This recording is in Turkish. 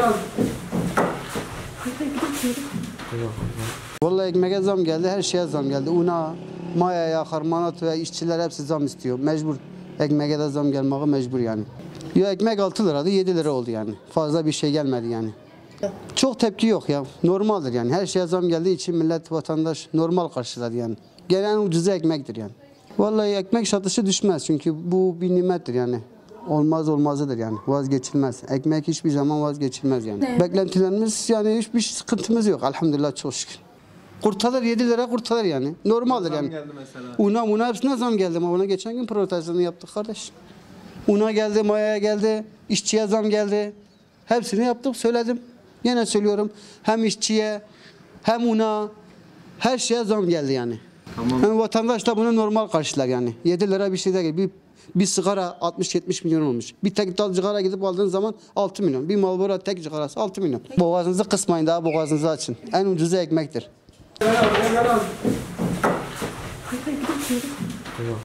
Vallahi ekmeğe zam geldi, her şeye zam geldi. Una, mayaya, harmanatoya, işçiler hepsi zam istiyor. Mecbur. Ekmeğe de zam gelmeye mecbur yani. Ya ekmek 6 liraydı, 7 lira oldu yani. Fazla bir şey gelmedi yani. Çok tepki yok ya. Normaldir yani. Her şeye zam geldiği için millet, vatandaş normal karşıladı yani. Gelen ucuza ekmektir yani. Vallahi ekmek satışı düşmez çünkü bu bir nimettir yani. Olmaz olmazıdır yani. Vazgeçilmez. Ekmek hiçbir zaman vazgeçilmez yani. Evet. Beklentilerimiz yani hiçbir sıkıntımız yok. Elhamdülillah çok şükür. Kurtarır 7 lira kurtarır yani. Normaldir yani. Geldi mesela. Una hepsine zam geldi ama ona geçen gün protestini yaptık kardeş. Una geldi, mayaya geldi, işçiye zam geldi. Hepsini yaptık, söyledim. Yine söylüyorum. Hem işçiye hem una her şeye zam geldi yani. Tamam. Yani vatandaş da bunu normal karşılar yani. 7 lira bir şey değil. Bir sigara 60-70 milyon olmuş. Bir tek dal sigara gidip aldığın zaman 6 milyon. Bir Marlboro tek sigarası 6 milyon. Boğazınızı kısmayın, daha boğazınızı açın. En ucuzu ekmektir.